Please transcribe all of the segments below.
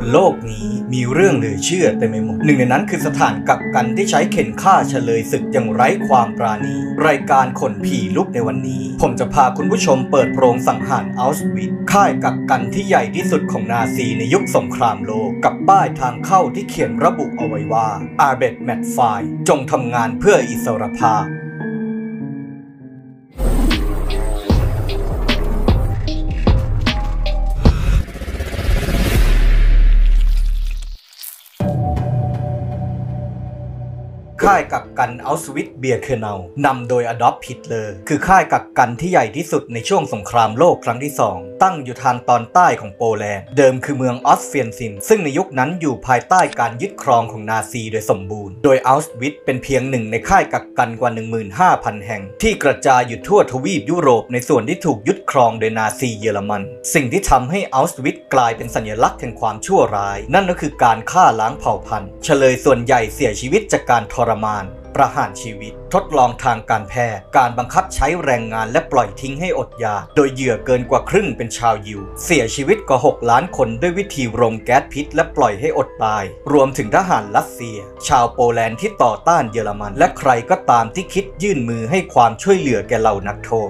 โลกนี้มีเรื่องเหลือเชื่อเต็มไปหมดหนึ่งในนั้นคือสถานกักกันที่ใช้เข็นฆ่าเฉลยศึกอย่างไร้ความปราณีรายการขนผีลุกในวันนี้ผมจะพาคุณผู้ชมเปิดโปรงสังหารอัลสวิทค่ายกักกันที่ใหญ่ที่สุดของนาซีในยุคสงครามโลกกับป้ายทางเข้าที่เขียนระบุเอาไว้ว่าอาร์เบตแมทไฟจงทำงานเพื่ออิสรภาพค่ายกักกันอัลสวิทเบียเคเนลนำโดยอดอล์ฟ ฮิตเลอร์คือค่ายกักกันที่ใหญ่ที่สุดในช่วงสงครามโลกครั้งที่2ตั้งอยู่ทางตอนใต้ของโปแลนด์เดิมคือเมืองออสเฟียนซินซึ่งในยุคนั้นอยู่ภายใต้การยึดครองของนาซีโดยสมบูรณ์โดยอัลสวิทเป็นเพียงหนึ่งในค่ายกักกันกว่า 15,000 แห่งที่กระจายอยู่ทั่วทวีปยุโรปในส่วนที่ถูกยึดครองโดยนาซีเยอรมันสิ่งที่ทำให้อัลสวิทกลายเป็นสัญลักษณ์แห่งความชั่วร้ายนั่นก็คือการฆ่าล้างเผ่าพันธุ์เฉลยส่วนใหญ่เสียชีวิตจากการทรมานประหารชีวิตทดลองทางการแพทย์การบังคับใช้แรงงานและปล่อยทิ้งให้อดอยากโดยเหยื่อเกินกว่าครึ่งเป็นชาวยิวเสียชีวิตกว่า6 ล้านคนด้วยวิธีรมแก๊สพิษและปล่อยให้อดตายรวมถึงทหารรัสเซียชาวโปแลนด์ที่ต่อต้านเยอรมันและใครก็ตามที่คิดยื่นมือให้ความช่วยเหลือแก่เหล่านักโทษ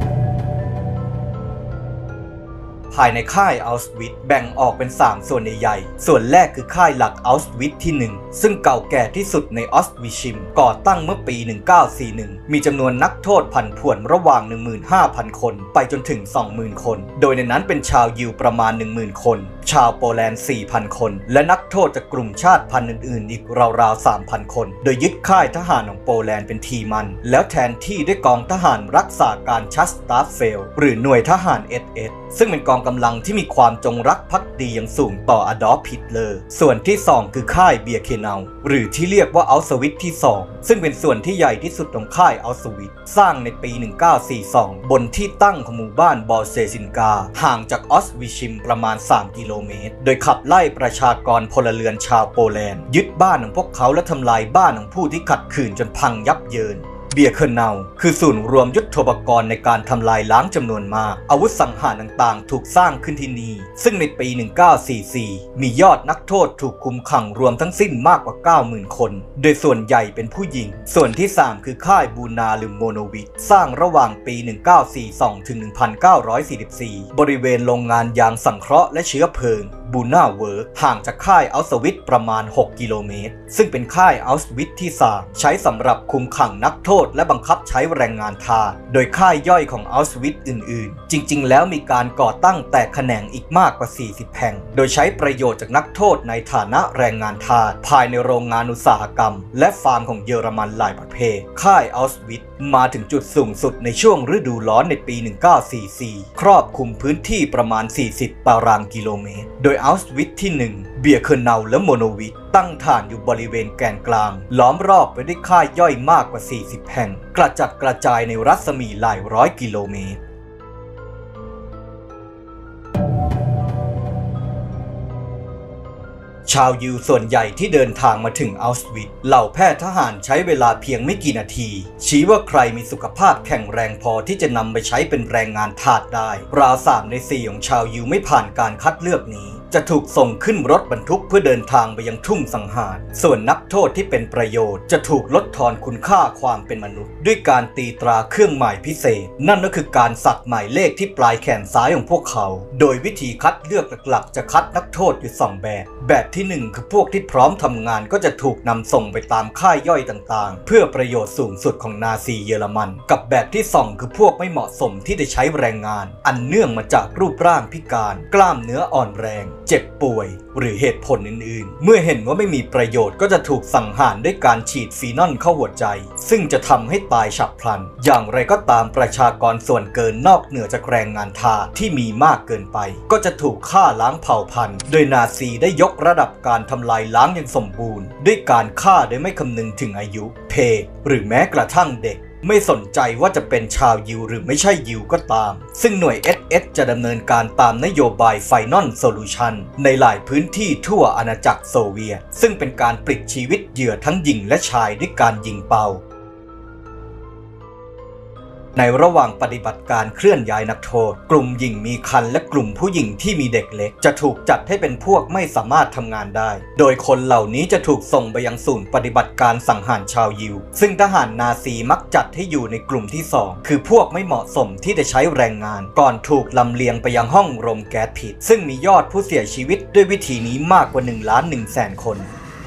ภายในค่ายอัลสวิทแบ่งออกเป็น3ส่วนใหญ่ๆส่วนแรกคือค่ายหลักอัลสวิทที่1ซึ่งเก่าแก่ที่สุดในออสวิชิมก่อตั้งเมื่อปี 1941มีจำนวนนักโทษผันผวนระหว่าง 15,000 คนไปจนถึง 20,000 คนโดยในนั้นเป็นชาวยิวประมาณ 10,000 คนชาวโปแลนด์ 4,000 คนและนักโทษจากกลุ่มชาติพันธุ์อื่นๆอีกราวๆ 3,000 คนโดยยึดค่ายทหารของโปแลนด์เป็นทีมันแล้วแทนที่ด้วยกองทหารรักษาการชัสตาเฟลหรือหน่วยทหาร SS ซึ่งเป็นกองกำลังที่มีความจงรักภักดีอย่างสูงต่ออดอล์ฟ ฮิตเลอร์ส่วนที่2คือค่ายเบียเคเนลหรือที่เรียกว่าอัลสวิทที่2ซึ่งเป็นส่วนที่ใหญ่ที่สุดของค่ายอัลสวิทสร้างในปี 1942 บนที่ตั้งของหมู่บ้านบอลเซซินกาห่างจากออสวิชิมประมาณ3 กิโลเมตรโดยขับไล่ประชากรพลเรือนชาวโปแลนด์ยึดบ้านของพวกเขาและทำลายบ้านของผู้ที่ขัดขืนจนพังยับเยินเบียเคเนลคือศูนย์รวมยุทโธปกรณ์ในการทำลายล้างจำนวนมากอาวุธสังหารต่างๆถูกสร้างขึ้นที่นี่ซึ่งในปี 1944 มียอดนักโทษถูกคุมขังรวมทั้งสิ้นมากกว่า 90,000 คนโดยส่วนใหญ่เป็นผู้หญิงส่วนที่3คือค่ายบูนาหรือโมโนวิทสร้างระหว่างปี 1942 ถึง 1944 บริเวณโรงงานยางสังเคราะห์และเชื้อเพลิงบูนาเวิร์กห่างจากค่ายอัลสวิทประมาณ6 กิโลเมตรซึ่งเป็นค่ายอัลสวิทที่3ใช้สำหรับคุมขังนักโทษและบังคับใช้แรงงานทาสโดยค่ายย่อยของอัลสวิทอื่นๆจริงๆแล้วมีการก่อตั้งแตกแขนงอีกมากกว่า40แห่งโดยใช้ประโยชน์จากนักโทษในฐานะแรงงานทาสภายในโรงงานอุตสาหกรรมและฟาร์มของเยอรมันหลายประเภทค่ายอัลสวิทมาถึงจุดสูงสุดในช่วงฤดูร้อนในปี 1944 ครอบคลุมพื้นที่ประมาณ40 ตารางกิโลเมตรโดยอัลสวิทที่1เบียเคเนลและโมโนวิทตั้งฐานอยู่บริเวณแกนกลางล้อมรอบไปด้วยค่ายย่อยมากกว่า40แห่งกระจัดกระจายในรัศมีหลายร้อยกิโลเมตรชาวยิวส่วนใหญ่ที่เดินทางมาถึงอัลสวิทเหล่าแพทย์ทหารใช้เวลาเพียงไม่กี่นาทีชี้ว่าใครมีสุขภาพแข็งแรงพอที่จะนำไปใช้เป็นแรงงานทาสได้ราว3 ใน 4ของชาวยิวไม่ผ่านการคัดเลือกนี้จะถูกส่งขึ้นรถบรรทุกเพื่อเดินทางไปยังทุ่งสังหารส่วนนักโทษที่เป็นประโยชน์จะถูกลดทอนคุณค่าความเป็นมนุษย์ด้วยการตีตราเครื่องหมายพิเศษนั่นก็คือการสักหมายเลขที่ปลายแขนซ้ายของพวกเขาโดยวิธีคัดเลือกหลักๆจะคัดนักโทษอยู่2 แบบที่1คือพวกที่พร้อมทำงานก็จะถูกนำส่งไปตามค่ายย่อยต่างๆเพื่อประโยชน์สูงสุดของนาซีเยอรมันกับแบบที่2คือพวกไม่เหมาะสมที่จะใช้แรงงานอันเนื่องมาจากรูปร่างพิการกล้ามเนื้ออ่อนแรงเจ็บป่วยหรือเหตุผลอื่นๆเมื่อเห็นว่าไม่มีประโยชน์ก็จะถูกสังหารด้วยการฉีดฟีนอลเข้าหัวใจซึ่งจะทำให้ตายฉับพลันอย่างไรก็ตามประชากรส่วนเกินนอกเหนือจากแรงงานทาสที่มีมากเกินไปก็จะถูกฆ่าล้างเผ่าพันธุ์โดยนาซีได้ยกระดับการทำลายล้างอย่างสมบูรณ์ด้วยการฆ่าโดยไม่คำนึงถึงอายุเพศหรือแม้กระทั่งเด็กไม่สนใจว่าจะเป็นชาวยิวหรือไม่ใช่ยิวก็ตามซึ่งหน่วย SS จะดำเนินการตามนโยบาย Final Solution ในหลายพื้นที่ทั่วอาณาจักรโซเวียตซึ่งเป็นการปลิดชีวิตเหยื่อทั้งหญิงและชายด้วยการยิงเป้าในระหว่างปฏิบัติการเคลื่อนย้ายนักโทษกลุ่มหญิงมีครรภ์และกลุ่มผู้หญิงที่มีเด็กเล็กจะถูกจัดให้เป็นพวกไม่สามารถทำงานได้โดยคนเหล่านี้จะถูกส่งไปยังศูนย์ปฏิบัติการสังหารชาวยิวซึ่งทหารนาซีมักจัดให้อยู่ในกลุ่มที่2คือพวกไม่เหมาะสมที่จะใช้แรงงานก่อนถูกลำเลียงไปยังห้องรมแก๊สพิษซึ่งมียอดผู้เสียชีวิตด้วยวิธีนี้มากกว่า1,100,000 คน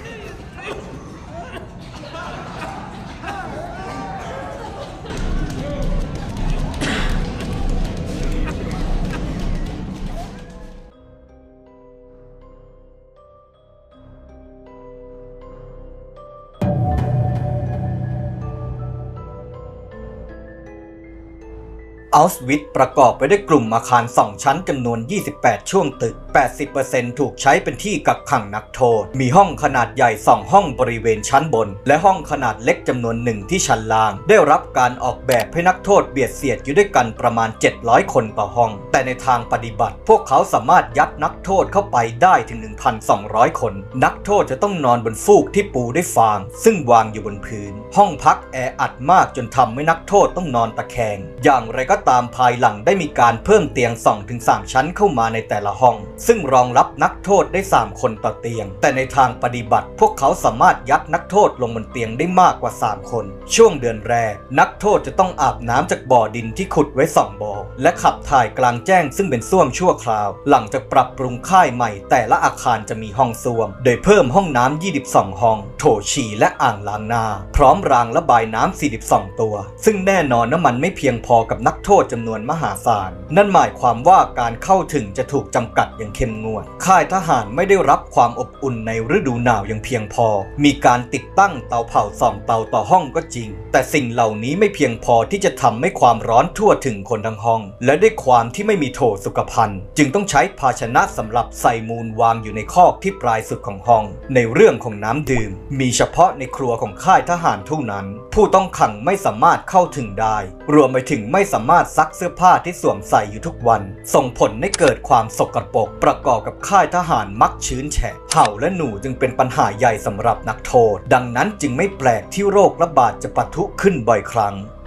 อัลสวิทประกอบไปด้วยกลุ่มอาคาร2ชั้นจำนวน28ช่วงตึก 80% ถูกใช้เป็นที่กักขังนักโทษมีห้องขนาดใหญ่2ห้องบริเวณชั้นบนและห้องขนาดเล็กจำนวน1ที่ชั้นล่างได้รับการออกแบบให้นักโทษเบียดเสียดอยู่ด้วยกันประมาณ700คนต่อห้องแต่ในทางปฏิบัติพวกเขาสามารถยัดนักโทษเข้าไปได้ถึง 1,200 คนนักโทษจะต้องนอนบนฟูกที่ปูด้วยฟางซึ่งวางอยู่บนพื้นห้องพักแออัดมากจนทำให้นักโทษต้องนอนตะแคงอย่างไรก็ตามภายหลังได้มีการเพิ่มเตียง 2-3 ชั้นเข้ามาในแต่ละห้องซึ่งรองรับนักโทษได้3คนต่อเตียงแต่ในทางปฏิบัติพวกเขาสามารถยัดนักโทษลงบนเตียงได้มากกว่า3คนช่วงเดือนแรกนักโทษจะต้องอาบน้ำจากบ่อดินที่ขุดไว้2บ่อและขับถ่ายกลางแจ้งซึ่งเป็นส้วมชั่วคราวหลังจากปรับปรุงค่ายใหม่แต่ละอาคารจะมีห้องส้วมโดยเพิ่มห้องน้ำ22ห้องโถฉี่และอ่างล้างหน้าพร้อมรางระบายน้ำ42ตัวซึ่งแน่นอนว่ามันไม่เพียงพอกับนักโทษจำนวนมหาศาลนั่นหมายความว่าการเข้าถึงจะถูกจำกัดอย่างเข้มงวดค่ายทหารไม่ได้รับความอบอุ่นในฤดูหนาวอย่างเพียงพอมีการติดตั้งเตาเผา2 เตาต่อห้องก็จริงแต่สิ่งเหล่านี้ไม่เพียงพอที่จะทำให้ความร้อนทั่วถึงคนทั้งห้องและด้วยความที่ไม่มีโถสุขภัณฑ์จึงต้องใช้ภาชนะสำหรับใส่มูลวางอยู่ในคอกที่ปลายสุดของห้องในเรื่องของน้ำดื่มมีเฉพาะในครัวของค่ายทหารเท่านั้นผู้ต้องขังไม่สามารถเข้าถึงได้รวมไปถึงไม่สามารถซักเสื้อผ้าที่สวมใส่อยู่ทุกวันส่งผลให้เกิดความสกปรกประกอบกับค่ายทหารมักชื้นแฉะเห่าและหนูจึงเป็นปัญหาใหญ่สำหรับนักโทษดังนั้นจึงไม่แปลกที่โรคระบาดจะปะทุขึ้นบ่อยครั้งปี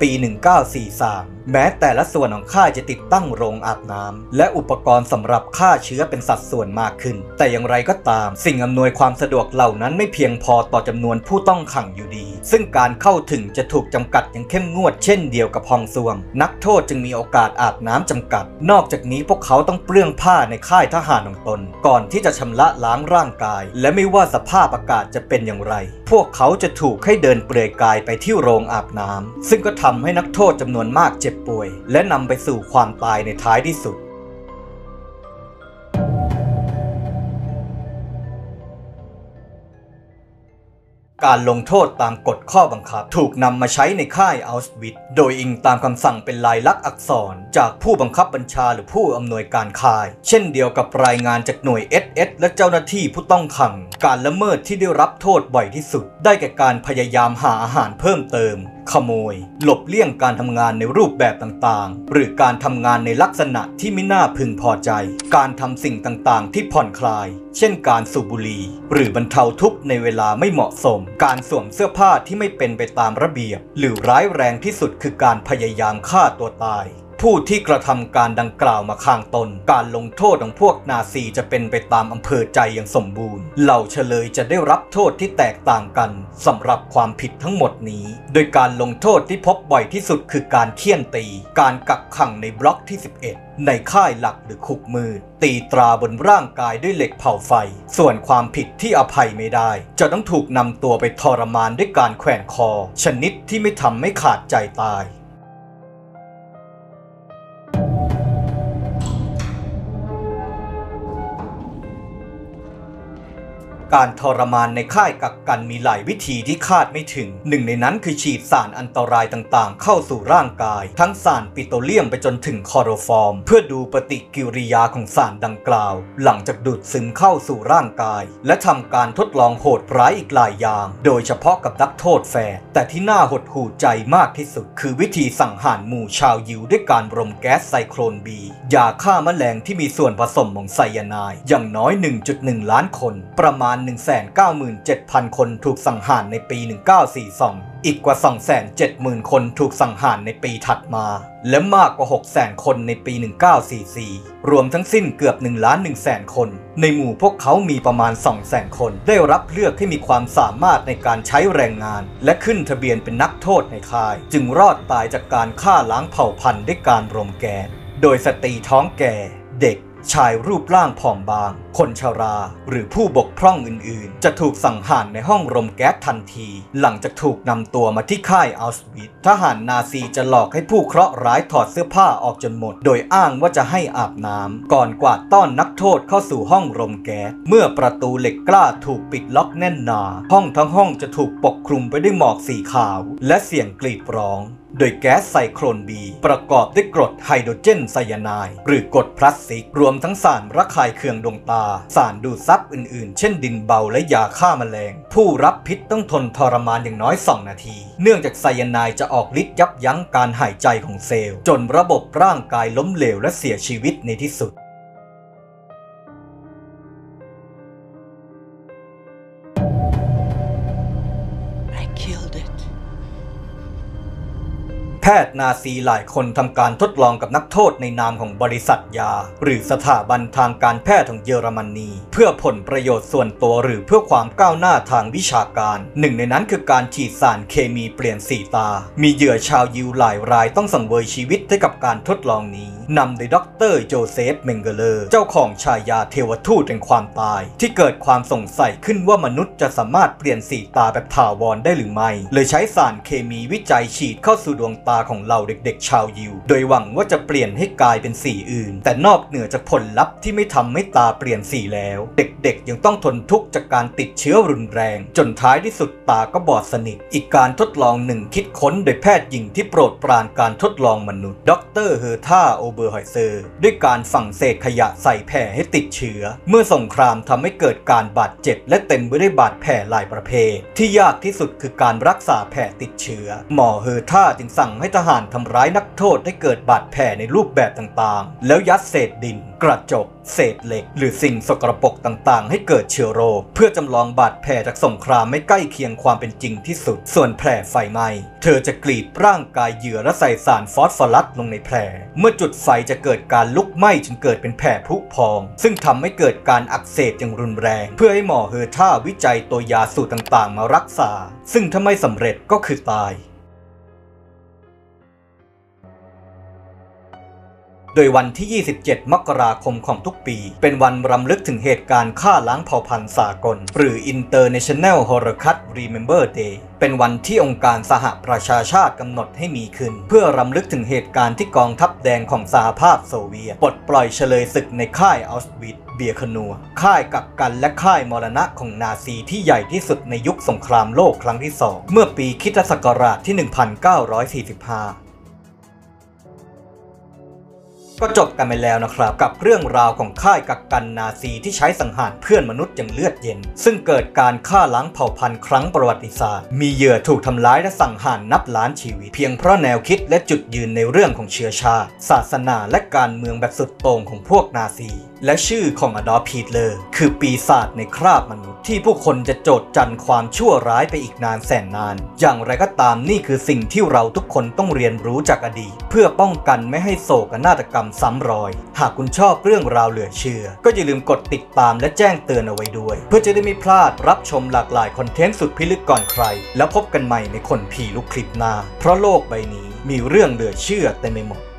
1943 แม้แต่ละส่วนของค่ายจะติดตั้งโรงอาบน้ำและอุปกรณ์สำหรับฆ่าเชื้อเป็นสัดส่วนมากขึ้นแต่อย่างไรก็ตามสิ่งอำนวยความสะดวกเหล่านั้นไม่เพียงพอต่อจำนวนผู้ต้องขังอยู่ดีซึ่งการเข้าถึงจะถูกจำกัดอย่างเข้มงวดเช่นเดียวกับห้องส้วมนักโทษจึงมีโอกาสอาบน้ำจำกัดนอกจากนี้พวกเขาต้องเปลื้องผ้าในค่ายทหารของตนก่อนที่จะชำระล้างร่างกายและไม่ว่าสภาพอากาศจะเป็นอย่างไรพวกเขาจะถูกให้เดินเปลือยกายไปที่โรงอาบน้ำซึ่งก็ทำให้นักโทษจำนวนมากเจ็บป่วยและนำไปสู่ความตายในท้ายที่สุดการลงโทษตามกฎข้อบังคับถูกนำมาใช้ในค่ายอัลสวิทโดยอิงตามคำสั่งเป็นลายลักษณ์อักษรจากผู้บังคับบัญชาหรือผู้อำนวยการค่ายเช่นเดียวกับรายงานจากหน่วย SS และเจ้าหน้าที่ผู้ต้องขังการละเมิดที่ได้รับโทษบ่อยที่สุดได้แก่การพยายามหาอาหารเพิ่มเติมขโมยหลบเลี่ยงการทำงานในรูปแบบต่างๆหรือการทำงานในลักษณะที่ไม่น่าพึงพอใจการทำสิ่งต่างๆที่ผ่อนคลายเช่นการสูบบุหรี่หรือบรรเทาทุกข์ในเวลาไม่เหมาะสมการสวมเสื้อผ้าที่ไม่เป็นไปตามระเบียบหรือร้ายแรงที่สุดคือการพยายามฆ่าตัวตายผู้ที่กระทำการดังกล่าวมาข้างต้นการลงโทษของพวกนาซีจะเป็นไปตามอำเภอใจอย่างสมบูรณ์เหล่าเฉลยจะได้รับโทษที่แตกต่างกันสำหรับความผิดทั้งหมดนี้โดยการลงโทษที่พบบ่อยที่สุดคือการเฆี่ยนตีการกักขังในบล็อกที่11ในค่ายหลักหรือคุกมืดตีตราบนร่างกายด้วยเหล็กเผาไฟส่วนความผิดที่อภัยไม่ได้จะต้องถูกนำตัวไปทรมานด้วยการแขวนคอชนิดที่ไม่ทำให้ขาดใจตายการทรมานในค่ายกักกันมีหลายวิธีที่คาดไม่ถึงหนึ่งในนั้นคือฉีดสารอันตรายต่างๆเข้าสู่ร่างกายทั้งสารปิโตรเลียมไปจนถึงคลอโรฟอร์มเพื่อดูปฏิกิริยาของสารดังกล่าวหลังจากดูดซึมเข้าสู่ร่างกายและทำการทดลองโหดร้ายอีกหลายอย่างโดยเฉพาะกับนักโทษแฝดแต่ที่น่าหดหู่ใจมากที่สุดคือวิธีสังหารหมู่ชาวยิวด้วยการรมแก๊สไซโคลนบียาฆ่าแมลงที่มีส่วนผสมของไซยาไนด์อย่างน้อย 1.1 ล้านคนประมาณ197,000 คนถูกสังหารในปี 1942 อีกกว่า 270,000 คนถูกสังหารในปีถัดมาและมากกว่า 600,000 คนในปี 1944 รวมทั้งสิ้นเกือบ 1,100,000 คนในหมู่พวกเขามีประมาณ 200,000 คนได้รับเลือกให้มีความสามารถในการใช้แรงงานและขึ้นทะเบียนเป็นนักโทษในค่ายจึงรอดตายจากการฆ่าล้างเผ่าพันธุ์ด้วยการรมแก๊สโดยสตรีท้องแก่เด็กชายรูปร่างผอมบางคนชราหรือผู้บกพร่องอื่นๆจะถูกสังหารในห้องรมแก๊สทันทีหลังจากถูกนำตัวมาที่ค่ายอัลสวิททหารนาซีจะหลอกให้ผู้เคราะห์ร้ายถอดเสื้อผ้าออกจนหมดโดยอ้างว่าจะให้อาบน้ำก่อนกวาดต้อนนักโทษเข้าสู่ห้องรมแก๊สเมื่อประตูเหล็กกล้าถูกปิดล็อกแน่นหนาห้องทั้งห้องจะถูกปกคลุมไปด้วยหมอกสีขาวและเสียงกรีดร้องโดยแก๊สไซโครนบีประกอบด้วยกรดไฮโดรเจนไซยาไนด์หรือกรดพลาสติกรวมทั้งสารระคายเคืองดวงตาสารดูดซับอื่นๆเช่นดินเบาและยาฆ่าแมลงผู้รับพิษต้องทนทรมานอย่างน้อย2 นาทีเนื่องจากไซยาไนด์จะออกฤทธิ์ยับยั้งการหายใจของเซลล์จนระบบร่างกายล้มเหลวและเสียชีวิตในที่สุดแพทย์นาซีหลายคนทำการทดลองกับนักโทษในนามของบริษัทยาหรือสถาบันทางการแพทย์ของเยอรมนีเพื่อผลประโยชน์ส่วนตัวหรือเพื่อความก้าวหน้าทางวิชาการหนึ่งในนั้นคือการฉีดสารเคมีเปลี่ยนสีตามีเหยื่อชาวยิวหลายรายต้องสังเวยชีวิตให้กับการทดลองนี้นำโดยดร.โจเซฟเมงเกเลอร์เจ้าของฉายาเทวทูตแห่งความตายที่เกิดความสงสัยขึ้นว่ามนุษย์จะสามารถเปลี่ยนสีตาแบบถาวรได้หรือไม่เลยใช้สารเคมีวิจัยฉีดเข้าสู่ดวงตาของเหล่าเด็กๆชาวยิวโดยหวังว่าจะเปลี่ยนให้กลายเป็นสีอื่นแต่นอกเหนือจากผลลัพธ์ที่ไม่ทำให้ตาเปลี่ยนสีแล้วเด็กๆยังต้องทนทุกข์จากการติดเชื้อรุนแรงจนท้ายที่สุดตาก็บอดสนิทอีกการทดลองหนึ่งคิดค้นโดยแพทย์หญิงที่โปรดปรานการทดลองมนุษย์ดร.เฮอร์ธาโอเบอร์ฮอยเซอร์ด้วยการฝังเศษขยะใส่แผลให้ติดเชื้อเมื่อสงครามทำให้เกิดการบาดเจ็บและเต็มไปด้วยบาดแผลหลายประเภทที่ยากที่สุดคือการรักษาแผลติดเชื้อหมอเฮอร์ธาจึงสั่งให้ทหารทำร้ายนักโทษให้เกิดบาดแผลในรูปแบบต่างๆแล้วยัดเศษดินกระจกเศษเหล็กหรือสิ่งสกปรกต่างๆให้เกิดเชื้อโรคเพื่อจำลองบาดแผลจากสงครามไม่ใกล้เคียงความเป็นจริงที่สุดส่วนแผลไฟไหม้เธอจะกรีดร่างกายเหยื่อและใส่สารฟอสฟอรัสลงในแผลเมื่อจุดไฟจะเกิดการลุกไหม้จนเกิดเป็นแผลผุพองซึ่งทำให้เกิดการอักเสบอย่างรุนแรงเพื่อให้หมอเฮอร์ธาวิจัยตัวยาสูตรต่างๆมารักษาซึ่งถ้าไม่สำเร็จก็คือตายโดยวันที่ 27 มกราคมของทุกปีเป็นวันรำลึกถึงเหตุการณ์ฆ่าล้างเผ่าพันธุ์สากลหรือ International Holocaust Remember Day เป็นวันที่องค์การสหประชาชาติกำหนดให้มีขึ้นเพื่อรำลึกถึงเหตุการณ์ที่กองทัพแดงของสหภาพโซเวียตปลดปล่อยเฉลยศึกในค่ายอัลสวิทเบียร์คนัวค่ายกักกันและค่ายมรณะของนาซีที่ใหญ่ที่สุดในยุคสงครามโลกครั้งที่ 2 เมื่อปีคริสตศักราชที่ 1945ก็จบกันไปแล้วนะครับกับเรื่องราวของค่ายกักกันนาซีที่ใช้สังหารเพื่อนมนุษย์อย่างเลือดเย็นซึ่งเกิดการฆ่าล้างเผ่าพันธุ์ครั้งประวัติศาสตร์มีเหยื่อถูกทำร้ายและสังหารนับล้านชีวิตเพียงเพราะแนวคิดและจุดยืนในเรื่องของเชื้อชาติศาสนาและการเมืองแบบสุดโต่งของพวกนาซีและชื่อของอดอล์ฟ ฮิตเลอร์คือปีศาจในคราบมนุษย์ที่ผู้คนจะโจษจันความชั่วร้ายไปอีกนานแสนนานอย่างไรก็ตามนี่คือสิ่งที่เราทุกคนต้องเรียนรู้จากอดีตเพื่อป้องกันไม่ให้โศกนาฏกรรมซ้ำรอยหากคุณชอบเรื่องราวเหลือเชื่อก็อย่าลืมกดติดตามและแจ้งเตือนเอาไว้ด้วยเพื่อจะได้ไม่พลาดรับชมหลากหลายคอนเทนต์สุดพิลึกก่อนใครแล้วพบกันใหม่ในคนผีลุกคลิปหน้าเพราะโลกใบนี้มีเรื่องเหลือเชื่อเต็มไปหมด